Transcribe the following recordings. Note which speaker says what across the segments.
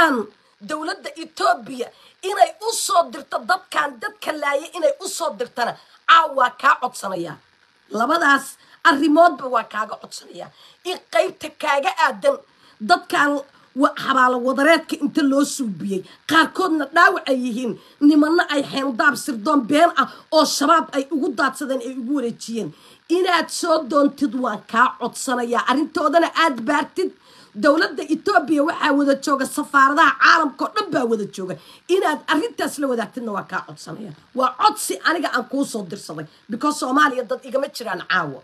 Speaker 1: rabtaan dowladda Ethiopia inay u soo dirto dadka laayay inay u soo dirtana caawa ka codsanaya labadaas arrimoodba waa kaaga codsanaya in qaybta kaaga aadan dadkan xabaalo wadareedka inta loo suubiyay qaarkoodna dhaawac ay yihiin nimanna ay xeendaab sirdoon been ah oo shabaab ay ugu daadsadeen ay ugu wareejiyeen inaad soo doontid waan kaa codsanaya arrintoodana aad baartid dowladda Ethiopia waxaa wada jooga safaaradaha caalamka oo dhan baa wada jooga inaad arrintaas la wadaagtidna waa kaa codsanaya waa codsi aniga aan kuu soo dirsaday because Soomaaliya dad igama jiraan caawa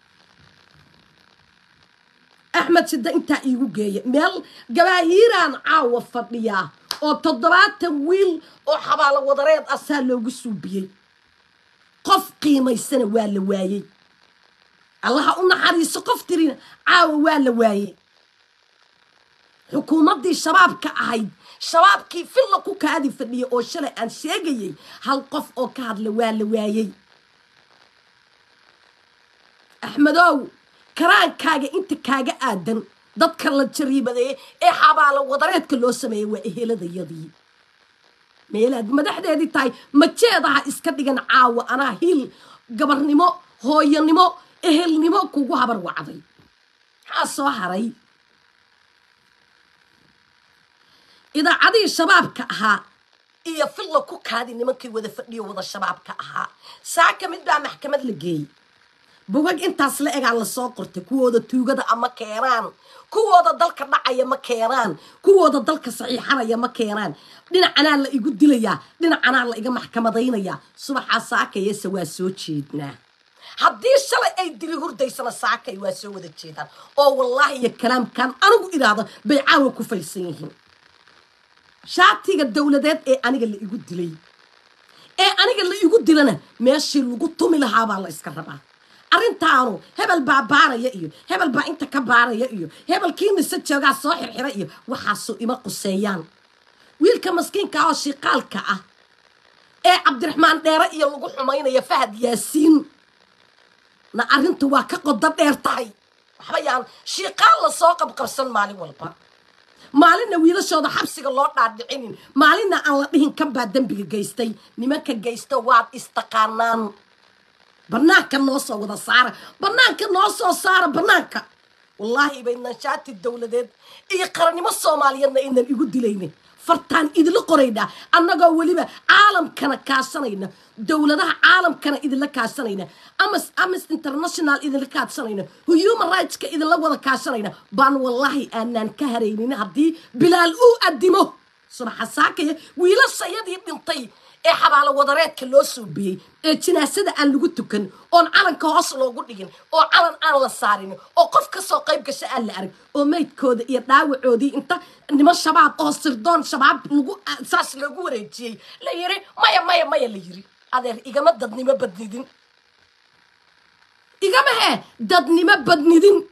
Speaker 1: أحمد سيدا انتا ايغو جاي ميل جباهيران عاوة فضيا او تضبات ويل او حبالة وضريد أسال لوغو سوبيي قف قيمة السنة والا وايي الله قلنا حريص قف ترين عاوة والا وايي حكومة دي شباب كأهيد شباب كي فلقو كهادي فضيا او شلي ان شاقيي هل قف او كهاد لوالا وايي أحمدو كران كاجا انت كاجا آدم ضد كلا تجريبة ذي حبالة وضريت كله سمي وإهلا ذي يدي ميلاد مدحدة هذه تاي ما تشيدها إسكتيجن عاوة أنا هيل جبرني مو هوي نمو إهل نمو كوجو هبر وعضي حصوهري إذا عادي الشباب كها إيه في الله كوك هذه نمكي وذا فدي وذا الشباب كها ساكن من ده محكمة لجي بوجك أنت أصلك على الساقرت كودا توجد أما كيران كودا ضلك معي ما كيران كودا ضلك صحيحنا يا ما كيران دينا أنا اللي يقول لي دينا أنا اللي يجمع محكمة ضينا يا صباح الساعة يسوى سوتشيدنا هدي الشلة أي دليل هردي سنة الساعة يسوى ذا الشيطان أو والله يا كلام كان أنا أقول هذا بيعاون كفيسين شاتي الدولة ذات إيه أنا اللي يقول لي إيه أنا اللي يقول لنا ماشي الوجود تومي لها بالله إسكربا أرنتانو هبل بابارة يأيو هبل با أنت كبارة يأيو هبل كين السجى قاعد صاحر حرقيو وحاسو إما قصيان ويلك مسكين كعاشي قال كأه إيه عبد الرحمن ديرقي اللي حمينا يا فهد ياسين نا أرنتو واكا قدر ديرتاي حبيان شيقال لساقب قرصان مالي والبا مالنا ويلا شوضا حبسيق الله نادعينين مالنا أن لديهن كبها دنبي جيستي نمانك جيستو واد استقانان برناك النصو وذا صار برناك النصو صار برناك والله بين نشات الدولة دي يقرني ما الصوماليين إن يقول ليني فرتان إذا لقرينا أنا قولي عالم كان كاسنين دولة ده عالم كان إذا لكاسنين أمس انترناشنال إذا لكاسنين هيومن رايتس إذا لوضا كاسنين بان والله أنا انكهرين هدي بلا الأو أدمه صراحة ساكية ويلا السيد يبن طي إيه حبالة وضريت كلو سوبي إيه جناسة أن لغو تكن أون علن كواصل لغو ديجن أو علن أن لسارين أو قف كسو قيب كسأل لأرك أو ميت كود يداوي عودي انت إنما الشباب أو سردون شباب لغو أساس لغو ريجي لا يري مايا لا يري هذا إيقامة دادني ما بدندين إيقامة دادني ما بدندين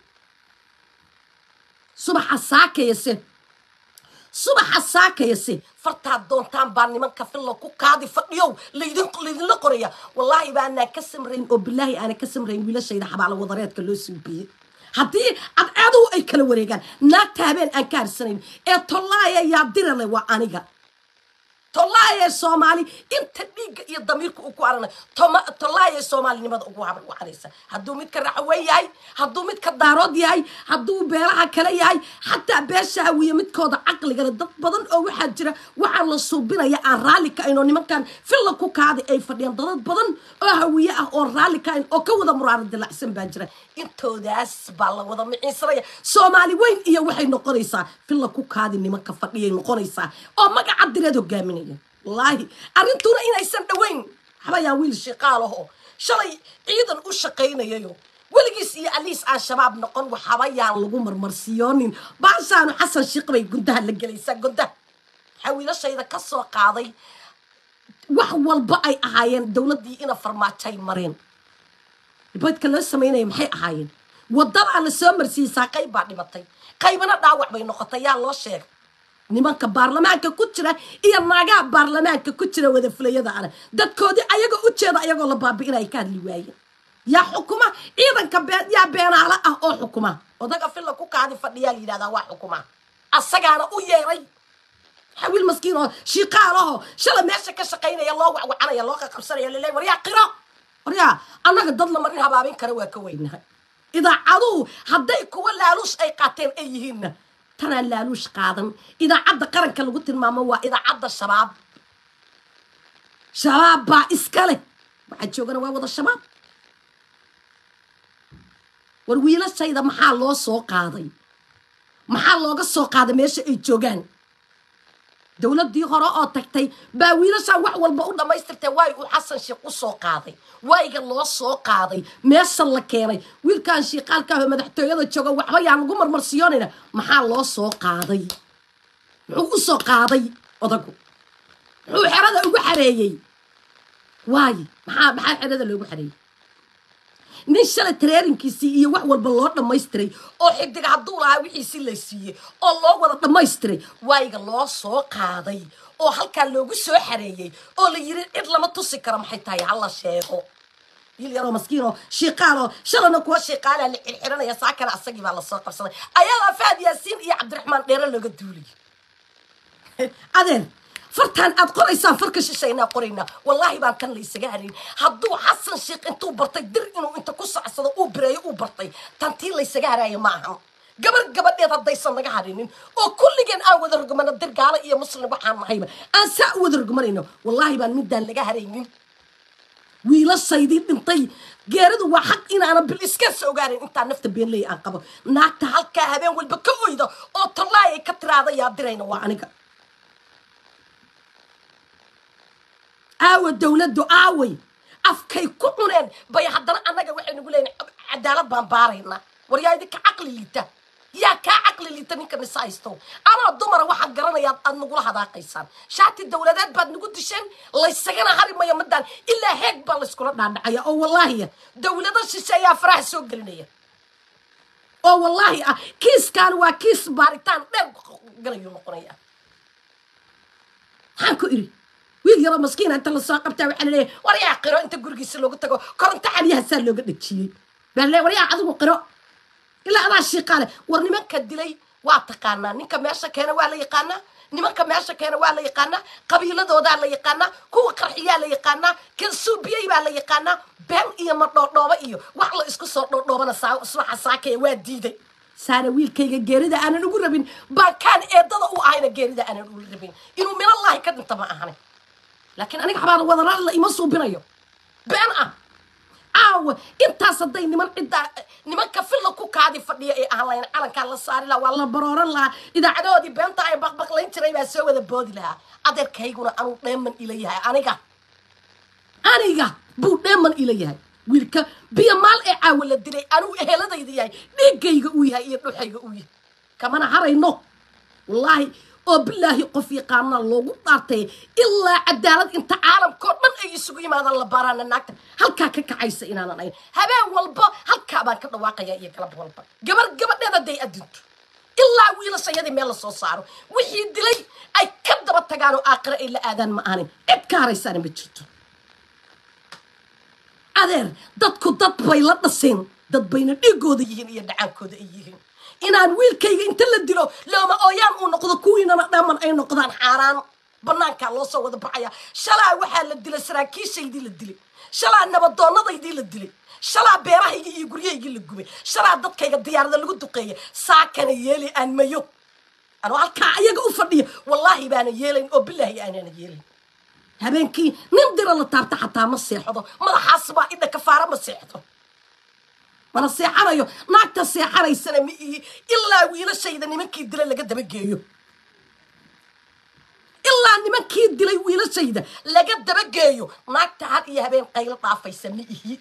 Speaker 1: صبح الساكة يسي صبح الساكة يسي فرتها دونتان باني من كفله كوكادي فديو ليدين لقريه والله بأنا كسمرين وبالله أنا كسمرين ولا شيء حب على وضريات كله سبيه هدي أدعو أي كلام وريجان ناتابين أنكار سنين طلع يا دير اللي وعنيجا طلع يا سومالي أنت بيج يضميرك أقوارنا طلع يا سومالي نمد أقوار وحريسة هدو متكرعوي هاي هدو متكدارود هاي هدو بيرها كلي هاي حتى بيشها ويا متكود عقل قال ضد بدن أو حجرة وعلى الصوبنا يا الرالي كأنه نمكان في اللقوك هذه أي فديان ضد بدن أو ويا أو الرالي كأن أو كوذا مرارد الحسن بنجرة أنتو داس بالله وضع معيسرية سومالي وين إيه وحي نقريسة في اللقوك هذه نمكان فديان نقريسة أو ما قعد ردو جامني والله أرنتونا إن أيسن دوين حبايا ويل شقاله شلي إيضا أشقينا يو ولقيس يا أليس على الشباب نقول وحبايا لقوا مرسيونين بعشان حسن شقبي قدها للجليسة قدها حاول الشيء إذا كسر قاضي وحول بقى أهاين دولة دي إنا فرماتشي مرين البيت كله سمينا يمحي أهاين والضرع على السمر سيسا قيبا نبطي قيبنا داوع بين نقطيان الله الشيخ nimanka baarlamaanka ku jira iyo naagaha baarlamaanka ku jira wada fulayada ana dadkoodii ayaga u jeeda ayagoo la baabi'inay ka hadli waayeen yaa xukuma ciidanka yaa beenaala ah oo xukuma odaga filla ku kaadi fadhiya yiraahdaa waa xukuma asagaana u yeeray حويل مسكين شيقاله شلا ماشي كشقينا يلا وعنا يلا قبصنا يلا لي وريا قرا وريا أنا قد ضل مريها بابين كروا كوينها إذا عضو هديك ولا لوش أي قاتين أيهن ترى لا لوش قادم إذا عض قرن كل قلت الماما إذا عض الشباب شباب با إسكالي بعد شو قالوا وضع الشباب والويلة السيدة محل الله سوق قاضي محل الله السوق قاضي ماشي إيجوجان دولة دي غراء تكتي باويلة سواء والبقول ما يسترتي واي وحسن شيء سوق قاضي واي الله سوق قاضي ماشي الله كيري ويل كان شيء قال كه مدحته يلا تشوجا وحوي عن قمر مرسيوننا محل الله سوق قاضي هو سوق قاضي أضحكوا هو حرادة وحريي واي محل حرادة اللي وحريي نشل تريرين كيسي wax walba loo dhamaystiray oo xidig hadduu wixiisi la siiyay oo loo wada dhamaystiray wayga loo soo qaaday oo halka loogu soo xareeyay oo la yiri cid lama tusi karo maxay tahay hal la sheego yil yaro maskiino shiqaalo shalana kuwa shiqaala la xiranaya saakana asagii baa la soo qabsaday ayaga faad yaasiin iyo cabdiraxmaan dheere looga duuliyay adeen فرتان أتقريسان فركش شينا قرينا والله ما كان لي سجارين هدو حسن شيق انتو برتي در إنه انت قصة عصدا أو براي أو برتي تنتين لي سجارة معهم قبل يا تضيسان نجارين أو كل جن أود رجمنا الدر قال يا مصر نبحان محيبة أنسى أود رجمنا والله ما مدان لجارين ويلا الصيدين انطي جارد وحق إن أنا بالإسكاس وجارين انت نفت بين لي أنقبه نعت هالكهبين والبكوي ده أو طلعي كتر هذا يا درين وعنك آوي الدولة دو آوي أفكي كونين بي حدنا أنا وحين نقولين عدالة بامبارينا وريا يدك عقل ليتا يا كعقل ليتا نيك نسايستو أنا الضمرة واحد قرنا يا نقول هذا قيسان شات الدولة ذات بعد نقول تشين الله يسجنا هاري ما يمدان إلا هيك بالسكولات نعيا أو والله دولة ذا شيء فرح سوق قرنية أو والله كيس كانوا كيس باريتان لا قريو نقريا هانكو إري ويل يرى مسكين أنت اللي ساقب تاوي عليه وريا قرأ أنت قرقي سلوك تقول كرنت عليها سلوك نتشي بالله وريا عذو قرأ إلا أنا الشيء قال ورني من كدلي واعتقانا نك ماشى كان ولا يقانا نمك ماشى كان ولا يقانا قبيلة دودا لا يقانا كو قرحية لا يقانا كل سوبيا ولا يقانا بهم إيه مرضى إيه وحلا إسكو صار نوبنا صباح ساكي واديدي سارة ويل كي جريدة أنا نقول ربين بكان إدضا وعين جريدة أنا نقول ربين إنه من الله كذا طبعا هني لكن أنا حبار وضرر الله يمسوا بريو بأنا أو أنت صدقني من إذا نمن كفل لك كادي فدي أهلين على كلا صار لا والله برار الله إذا عدودي بنت أي بق لين تري بس هو ذا بودي لها أدر كيقولنا أنا دائما إليها أنا بود دائما إليها ويرك بيمال أول الدليل أنا أهلا ذي ذي نيجي قويها يروح يقوي كمان هرينو والله وبالله قفي قامنا الله قطعتي إلا عدالة انت عالم كود من أي سوي ماذا الله بارانا ناكت هل كاك عايسة إنا ناين هبا والبا هل كابان كده واقعي يا كلام والبا قبل هذا دي أدنت إلا ويلا سيدي ميلا سو صاروا وحي دلي أي كده بتقانو آقر إلا آذان معاني إبكاري ساني بجرتو أدير دادكو داد بايلا نسين داد باينا إيقو ديهين يدعانكو ديهين inaan wiilkayga inta la dilo looma ooyaan uu noqdo kuwiinana dhaman ay noqdaan xaaraan banaanka loo soo wada baxaya shalaa waxaa la dilay saraakiishaydii la dilay shalaa nabadoonnadaydii la dilay shalaa beerahayga iyo guryahaygii la gubay shalaa dadkayga diyaarada lagu duqeeyay saakana yeeli aan mayo anoo halkaa ayaga u fadhiya wallaahi baana yeelayn oo bilaahi aanana yeelayn habeenkii nin dira la taabta xataa ma seexdo madaxaas baa idha kafaara ma seexdo mana seexanayo naagta seexanaysana ma ihi ilaa wiilashayda nimankii dilay laga daba geeyo ilaa nimankii dilay wiilashayda laga daba geeyo naagta had iyo habeen qaylo dhaafaysa ma ihi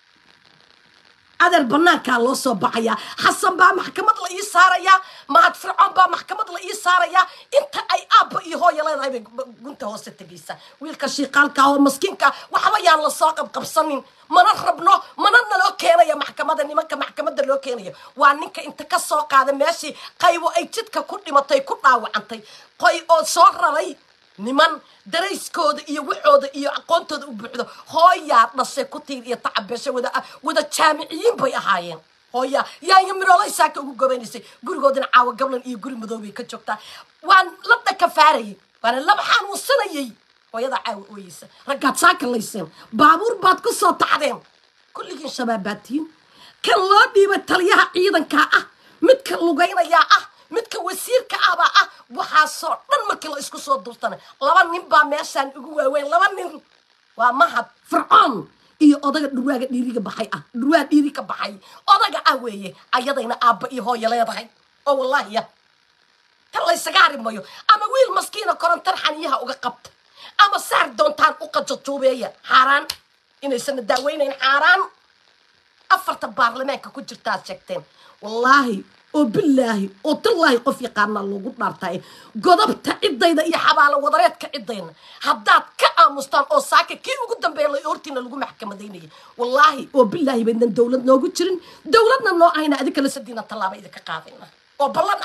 Speaker 1: أدر بنانك الله صباحيا حسن با محكمة لا يساريا ما فرعون با محكمة لا يساريا أنت أي أب يهو يلا هاي قنت هو ستجيسا ويلك شيقالك أو مسكينك وحويا الله ساقب قبصنين ما نخربنا ما نلو كينا يا محكمة دني مك محكمة لو كينا وعنك أنت كساق هذا ماشي قيو أي تدك كل ما تيكون وعنتي قي أو صار لي niman darayskooda iyo waxooda iyo aqoontooda u buuxdo hooyaa dhashay ku tiir iyo tacabasho wada jaamiciyiin bay ahaayeen هويا يا يمرولي ساكا وقبينيسي قرقودنا عاوة قبل يقول مذوبي كتشوكتا وان لطا كفاري وانا لبحان وصنيي هويا عاوة ويسا رقات ساكا ليسين بابور باد كسو تعدين كل جين شباباتين كان لودي بتليها عيدا كا متك لغينا يا متك وسير كأبا وحاصر من مكلا اسكو صوت دوستانا لبا نبا ميسان اقوى وين لبا نين ومهد فرعون iyo odaga dhurwaaga dhiiriga baxay dhurwaa dhiiriga baxay odaga weeye ayadayna aabba iyo hooyo leedahay oo wallahi tan la isaga harimayo ama wiil maskiina korontar xaniyaha uga qabta ama saar doontaan u qajajuubeeya xaraan inaysan daaweynayn xaraan afarta baarlamaanka ku jirtaa sheegteen wallahi oo billahi oo tallahi qof yaqaana lagu dhaartay godobta cidayda iyo xabaalo wadareedka cidayna haddaad ka aamustaan oo saaka kii ugu dambeeyay hortiina lagu maxkamadeynay wallahi oo billahi baydan dawlad noogu jirin dawladna noo ayna adika la sadiina talaaba idinka qaadayna oo ballan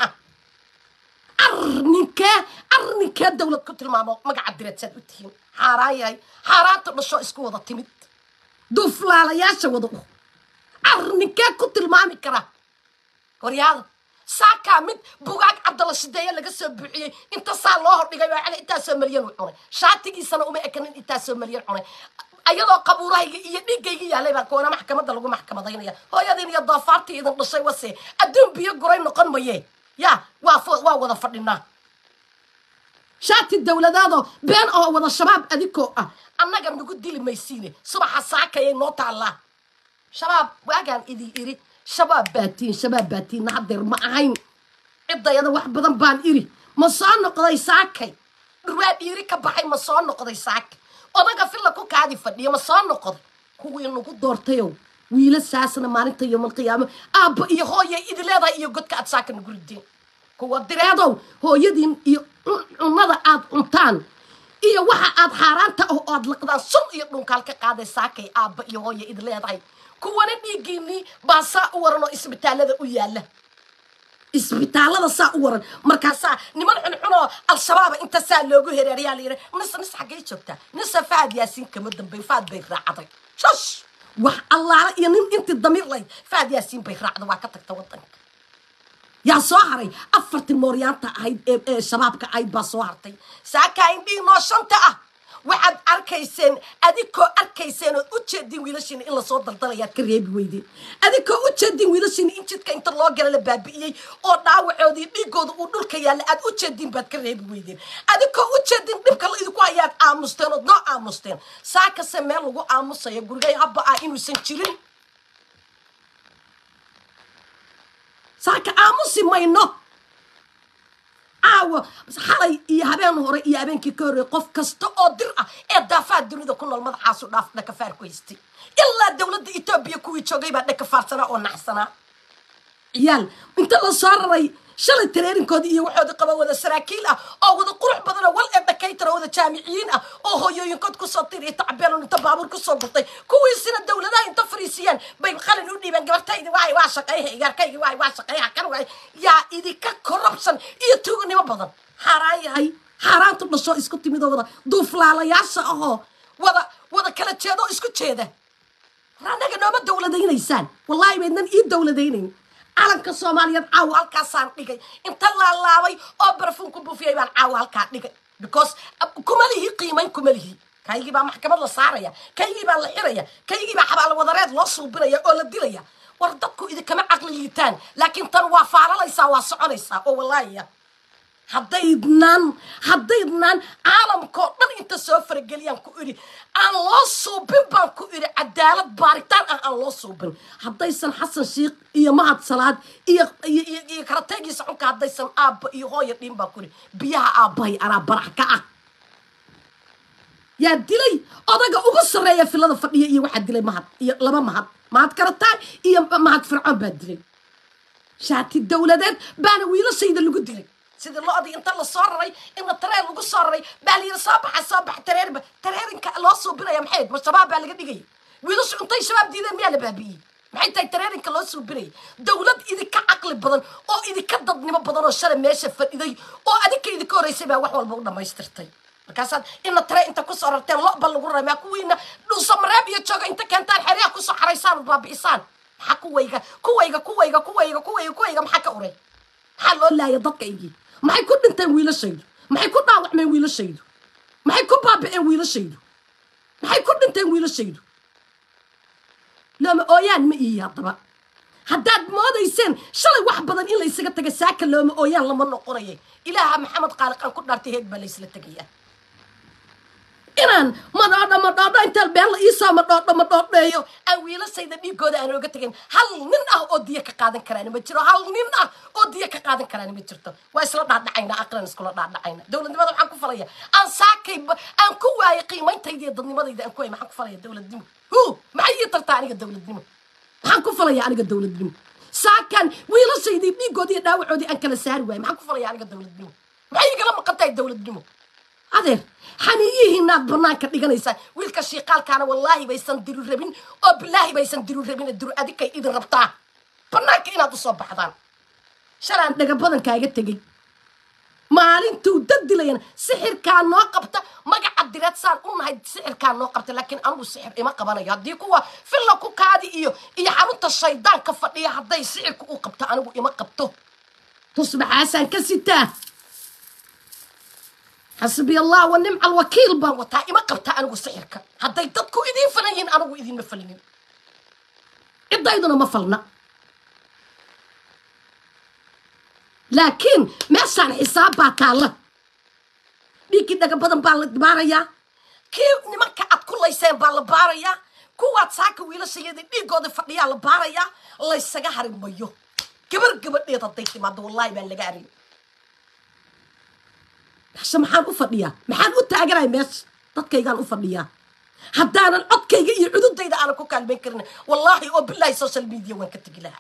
Speaker 1: arninka dawlad ku tilmaamo magaca direedsad u tihiin xaaraayay xaaraanta dhasho isku wada timid duflaalayaasha wada arninka ku tilmaami kara ورياض ساكا مد بوغاك عبد الله الشديه لغا سو بخيي انت سا لو هدغاي waa inta soo milyan u cunay shaatigiisana uma ekanin inta soo milyan cunay ayadoo qabuurahayga iyo dhigayga yaalay baa koona maxkamadda lagu maxkamadeynaya hooyadeen iyo doofaartii idan dhashay wasi adduun biyo guray noqon maye ya waa wada fadhinaa shaati dawladaado been oo wada shabaab adiko annaga nagu dili maysiine subaxa saakay noo taala shabaab waagan idii iri شباب باتين نحضر معين عدينا واحد بدن بان إيري مصان نقضي ساكي رواد إيري كبحي مصان نقضي ساك أنا قفل لكو كادي فدي مصان نقضي هو ينقو دورتيو ويلا ساسنا مالنتا يوم القيامة أبا يهويا إذا لا ضا يقود كاد ساكن نقردين هو الدرادو هو يدين نضا آد أمتان إيا واحد آد حارانتا أو آد لقدان سن يقنون كالك قادي ساكي أبا يهويا إذا لا ضا kuwana dhiigini baa saa u waran oo isbitaalada u yaala isbitaalada saa u waran markaasa niman xunxuno al-shabaab inta saa loogu hereeriyaa la yiri nis xagee joogta nis faad yaasin kama dambe faad bay raacday shash wax allah iyo nin inta damir lay faad yaasin bay raacday waa ka tagta wadanka yaa soo haray afartii mooryaanta ahayd ee shabaabka ahayd baa soo hartay saaka indhii noo shanta waxaad arkayseen adikoo arkayseen oo u jeedin wiilashiina in la soo daldalayaad ka reebi weydeen adikoo u jeedin wiilashiina in jidka inta loo gala la baabi'iyey oo dhaawacoodii dhiigooda uu dhulka yaalla aad u jeedin baad ka reebi weydeen adikoo u jeedin dhibka la idinku hayaad aamusteen ood noo aamusteen saakase meel lagu aamusayo gurigay habba inuusan jirin saaka aamusi mayno عاو حالي يا هبين هوري يا هبين كيكوري قف كستو أدر دافع الدنيا كنا المضحى صداف نكفار كويستي إلا دولة إثيوبيا كوي تشوجي بعد نكفار سنة أو نحسنا يال أنت اللي صار ري شل الترين كودي يوحد قبا وذا سراكيلة أو وذا قروح بدنا والإبن كيتر وذا جامعين أو هو ينقد كسطير يتعبير ونتبابور كسطي كوي سنة الدولة ده أنت فريسيان بين خلي نودي بين قبرتين واي واشق أيه ياركي واي واشق أيه كانوا يا إذا ككوربشن يتوغني ما بدن حراي هاي حرام تبصو إسكتي ميدا وذا دوفلا لا ياسا أهو وذا كلا تشيدو إسكت تشيده رانا قنوم الدولة دين إنسان والله بيننا إيه الدولة دينين calanka Soomaaliyeed caaw halkaasaan dhigay inta la laabay oo barfuun ku buufiyay baan caaw halka dhigay because kumalihi qiimayn kumalihi kaygii baa maxkamad la saaraya kaygii baa la xiraya kaygii baa xabaal wadareed loo suubinaya oo la dilaya war dadku idin kama aqli liitaan laakiin tan waa faaralaysa waa soconaysa oo wallahi haddaynan caalamkoo dhan inta soo farageliyaan ku idhi aan loo suubin baan ku idhi cadaalad baaritaan aan loo suubin haddaysan xasan shiikh iyo mahad salaad iyo karateegiisa xunka haddaysan aabba iyo hooyo dhiin baan ku idhi biyaha aabbahay anaa barax ka yaa dilay odaga ugu sarreeya filada fadhiya iyo waxaa dilay mahad iyo laba mahad karataan iyo mahad fircoon baa dilay shaati dawladeed baana wiilashayda lagu dilay سيد الله أدي أنت اللي صارري إن الترير اللي صارري بالي صباح ترير إنك الله صوبنا يا محيد مش شباب بالي قد يجي ويلش أنت شباب دي ميال بابي محيد ترير إنك الله صوبنا دولة إذا كعقل بدن أو إذا كضدني ما بدن الشر ماشي إذا أو أديك إذا كوري سبا وحول بقولنا ما يسترتي كاسات إن الترير أنت كسرت الله بالغرة ما كوينا لو سمرة بيتشجع أنت كنت الحريق كسر حريصان باب إنسان kuwayga maxaa ka uray maxaa loo laaya dadkaygii maxay ku dhinteen wiilashaydu maxay ku dhaawacmeen wiilashaydu maxay ku baaba'een wiilashaydu maxay ku dhinteen wiilashaydu looma ooyaan ma ii haddaba haddaad moodayseen shalay wax badan in la isaga taga saaka looma ooyaan lama noqonayay ilaaha maxamed qaaliqaan ku dhaartay heed baa laysla tegayaa inaan madhoodho intaan been la iisoo madhoodheeyo aan wiilashayda dhiigooda aan oga tegayn hal nin ah oo diya ka qaadan karaan ma jiro hal nin ah oo diya ka qaadan karaan ma jirto waa isla dhaadhacayna aqran iskula dhaadhacayna dowladnimada waxaan ku falaya aan saakay aan ku waayay qiimantayda iyo dadnimadayda aan ku waayay maxaan ku falaya dowladnimo maxay ii tartaa aniga dowladnimo maxaan ku falaya aniga dowladnimo saakan wiilashaydii dhiigoodii iyo dhaawacoodii aan kala saari waayay maxaan ku falaya aniga dowladnimo maxay igala maqan tahay dowladnimo adeer xaniyihiinaad banaanka dhiganaysaa wiilka shiiqaalkaana wallaahi baysan diru rabin oo bilaahi baysan diru rabin diru adikay idin rabtaa banaanka inaad usoo baxdaan shalaan dhaga badankaaga tegey maalintuu dad dilayana sixirkaa noo qabta magaca direed saan u nahay sixirkaa noo qabta laakiin anigu sixir ima qabanayo haddii kuwa filla ku kaadi iyo xarunta shaydaanka fadhiya hadday sixirka u qabto anigu ima qabto tusbaxaasaan ka sitaa حسبي الله ونعم الوكيل بان وتا إما قبتا أنا سحرك هدا يددكو إذين فلنين أنا إذين مفلنين إدا إذن مفلنا لكن ما سان حساب باتالا ديكي داك بدن بالباريا كيف نمكا أتكو ليسان بالباريا كوات ساكو ويلا سيدي ديكو دي فرديا الباريا الله يساقا حرم ميو كبر ديتا ديكي مادو والله بان لقاري حشا محان أفضيا محان أتاقراي ميش dadkaygaan u fadhiyaa haddaanan codkayga iyo cududayda aanan ku kaalmayn karin wallaahi oo billahi social media waan ka tegi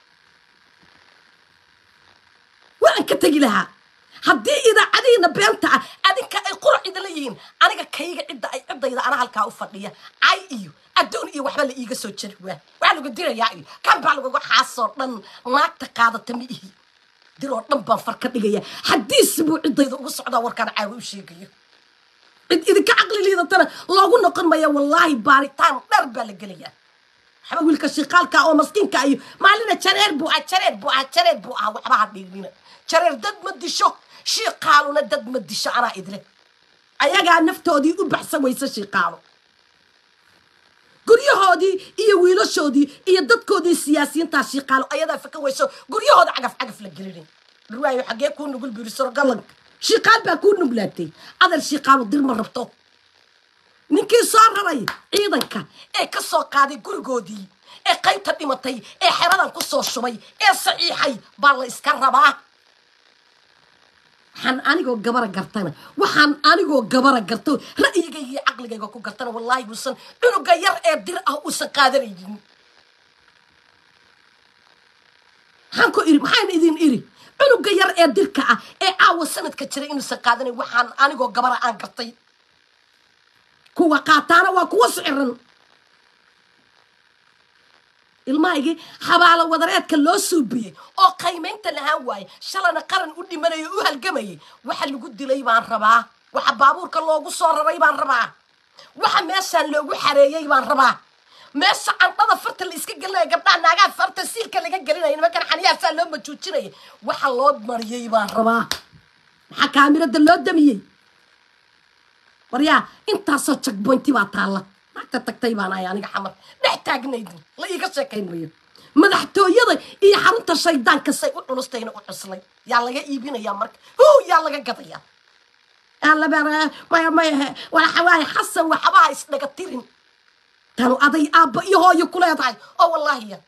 Speaker 1: lahaa haddii idaacadiina beenta ah adinka ay qurac idinla yihiin aniga kayga ciddayda ana halkaa u fadhiya cay iyo adduun iyo waxba la iiga soo jari waa lagu dirayaa iyo kan baa laguga xaasoo dhan naagta qaadata ma ihi diroo dhan baan far ka dhigaya xadiis buu ciddayda ugu socdaa warkaan caawa u sheegayo idinka caqli liidatana loogu noqon maya wallaahi baaritaan dheer baa la gelayaa waxba wiilka shiiqaalka oo maskiinka iyo maalina jareer buu waxba ha dhiignina jareer dad ma disho shiiqaaluna dad ma disho anaa idle ayagaa naftoodii u baxsan waysa shiiqaalo guryahoodii iyo wiilashoodii iyo dadkoodii siyaasiyiintaa shiiqaalo ayadaa fakan wayso guryahooda cagaf la gelinin dhurwaayo xaggee kuu nugul birisoro galanka shiiqaal baa kuu nuglaatay adal shiiqaalu dir ma rabto ninkii soo raray ciidanka ee ka soo qaaday gurigoodii ee qaybta dhimatay ee xeradan ku soo shubay ee saxiixay baa la iska rabaa waxaan anigoo gabara garto ra'yigayga iyo caqligayga ku gartana wallaahi buusan cunuga yar ee dir ah uusan qaadanaynin maxaan idin iri cunuga yar ee dirka ah ee caawa sanadka jiray inuusan qaadanay waxaan anigoo gabara aan gartay kuwa qaataana waa kuwa siciran ilmahaygii xabaalo wadareedka loo suubiyey oo qaymaynta lahaan waaye shalana qaran u dhimanayo u halgamayay waxa lagu dilay baan rabaa waxa baabuurka loogu soo raray baan rabaa waxa meeshaan loogu xareeyey baan rabaa meesha candhada farta la iska gelinaya gabdhaha naagaha farta siilka laga gelinaya nimankan xaniyaasaa loo majuujinaya waxa loo mariyey baan rabaa maxaa kaamirada loo damiyey waryaa intaasoo jagboynti baa taalla naagta tagtay baan ahay aniga xamar dhex taagnaydin la iiga sheekayn mayo madaxtooyada iyo xarunta shaydaanka say u culustayna u cuslay yaa laga iibinayaa marka yaa laga gadayaa waxawaaye xasan waxbaha isdhaga tirin tanu aday aabba iyo hooyo ku leedahay oo wallaahiya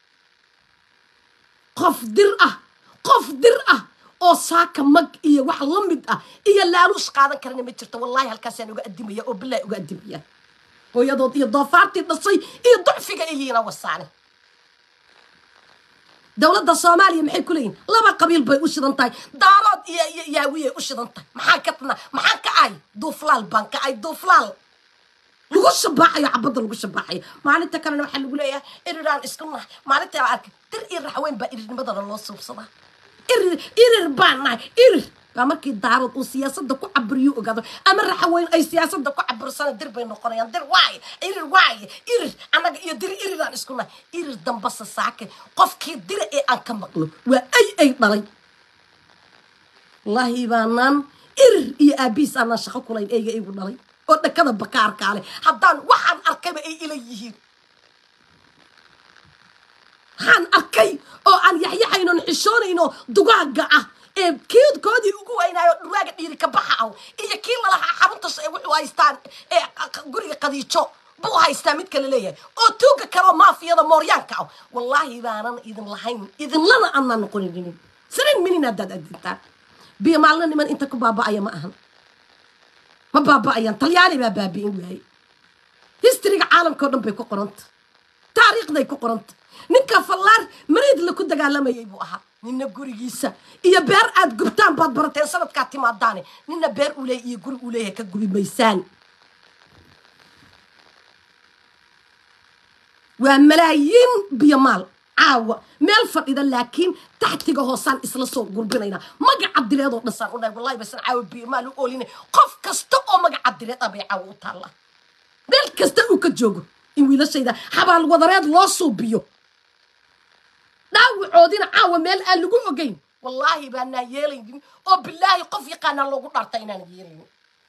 Speaker 1: qof dir ah oo saaka mag iyo wax la mid ah iyo laaluus qaadan karana ma jirto wallaahi halkaasaan uga addimaya oo billahi uga addimaya hooyadood iyo doofaartii dhashay iyo ducfiga iyiina wasaane dowladda soomaaliya maxay ku leeyihin laba qabiil bay u shidan tahay daarood iyo yaawiyay u shidan tahay maxaan ka ahay duuflaal baan ka ahay duuflaal lagu shabaaxayo cabadda lagu shabaaxayo maalinta kalena waxaa lagu leeyahay iriraan isku nahay maalinta la arkay dir iyo raxweyn baa irirnimadana loo suubsadaa irir baan nahay markii daarad uu siyaasadda ku caburiyo ogaado ama raxweyn ay siyaasadda ku cabursana dir bay noqonayaan dir waay irir anaga iyo dir iriraan isku nahay irir dambasa saake qofkii dir ee aan ka maqlo waa ay dhalay wallahi baanan irir iyo aabis aan shaqo kulayn eeyga igu dhalay oo dhakada bakaarka leh haddaan waxaan arkayba ay ila yihiin han arkay oo aan yaxyaxayno xishoonayno dugaaga ah ee koodii ugu weynayo dhurwaaga dhiiri ka baxaaw iyo kii la lahaa xarunta wuxuu haystaan ee guriga qadiijo buu haystaa mid kale leeyahay oo tuuga kale maafiyada mooryaanka ah wallahi baanan idin lahayn idin lana aanan noqonin sarin minina dad adintaan biyo maalna niman inta ku baaba'aya ma ahan ma baaba'ayaan talyaani baa baabi'in waayay historyga caalamka oo dhan bay ku qoranta taariikhday ku qoranta ninka fallaar mareed la ku dagaalamayay buu ahaa ninna gurigiisa iyo beer aad gubtaan baad barateen sanadkaa timaadaane ninna beer u leeyahay iyo guri u leeyahay ka gubi maysaan waa malaayiin biyo maal caawa meel fadhida laakiin taxtiga hoosaan isla soo gurbinayna magaca dileedoo dhan u dhahay wallahi basan caawa biyo maal u ooline qof kasta oo magaca dileed abay caawa u taalla meel kasta uu ka joogo in wiilashayda xabaal wadareed loo suubiyo dhaawacoodina caawa meel aan lagu ogeyn wallahi baanaa yeelaynin oo bilaahi qof yaqaanaa loogu dhaarta inaan yeelaynin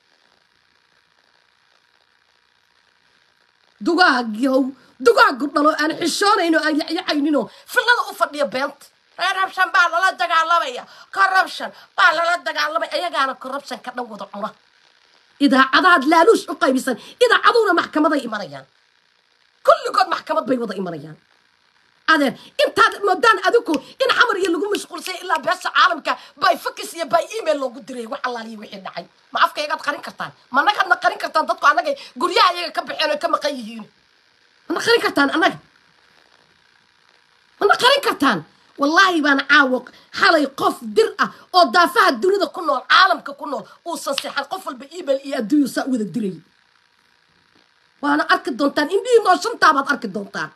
Speaker 1: dugaagu dhalo aan xishoonayno aan yaxyaxaynino fillada u fadhiya beenta corruption baa lala dagaalamaya corruption baa lala dagaalamaya ayagaana corruption ka dhan wada cuna idaacadaad laaluush u qaybisan idaacaduna maxkamaday imanayaan kulligood maxkamad bay wada imanayaan adeer intaad moodaan adigu in xamar iyo lagu mashquulsay ilaa beesha caalamka bay fakis iyo bay email loogu diray wax allaaliyo wixii dhacay ma afkaygaad qarin kartaan ma anagaadna qarin kartaan dadku annaga guryaha iyaga ka baxeen oo ka maqan yihiin mana qarin kartaan annaga mana qarin kartaan wallaahi baan caawo xalay qof dir ah oo daafaha dunida ku nool caalamka ku nool uusan seexan qof walba email iyo adduunyo saa wada diray waana arki doontaan indhihii nooshantabaad arki doontaan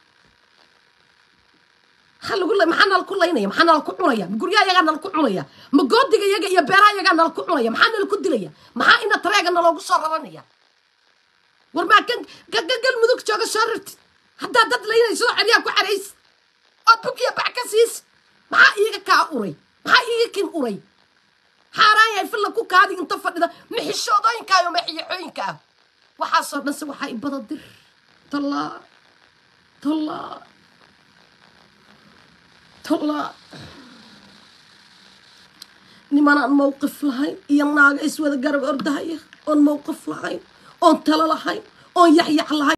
Speaker 1: maxaa nala ku laynaya maxaa nala ku cunaya ma guryaha yagaa nala ku cunaya ma goodiga yaga iyo beeraha yagaa nala ku cunaya maxaa nala ku dilaya maxaa ina tareega naloogu soo raranaya war maa galmudug jooga soo rartid haddaa dad laynayso celiyaa ku xaraysi ood bug iyo bac ka siis maxaa iiga kaa uray maxaa iiga kin uray xaaraan yahay filla ku kaadi inta fadhida mixishoodooyinka iyo maxiyaxooyinka ah waxaasoo dhan se waxaa ibada dir talla nimanaan mawqif lahayn iyo naaga iswada garab ordahaya oon mawqif lahayn oon talo lahayn oon yaxyax lahayn